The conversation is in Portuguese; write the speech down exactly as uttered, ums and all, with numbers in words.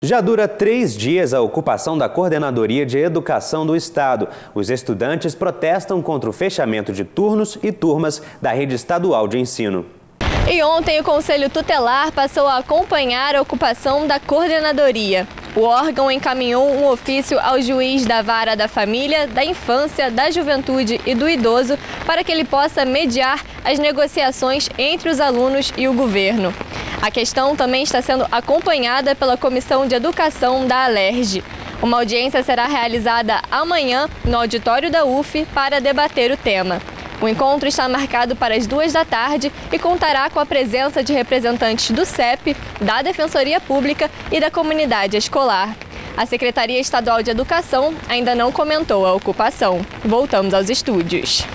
Já dura três dias a ocupação da Coordenadoria de Educação do Estado. Os estudantes protestam contra o fechamento de turnos e turmas da rede estadual de ensino. E ontem o Conselho Tutelar passou a acompanhar a ocupação da coordenadoria. O órgão encaminhou um ofício ao juiz da Vara da Família, da Infância, da Juventude e do Idoso para que ele possa mediar as negociações entre os alunos e o governo. A questão também está sendo acompanhada pela Comissão de Educação da Alerj. Uma audiência será realizada amanhã no auditório da U F para debater o tema. O encontro está marcado para as duas da tarde e contará com a presença de representantes do C E P, da Defensoria Pública e da comunidade escolar. A Secretaria Estadual de Educação ainda não comentou a ocupação. Voltamos aos estúdios.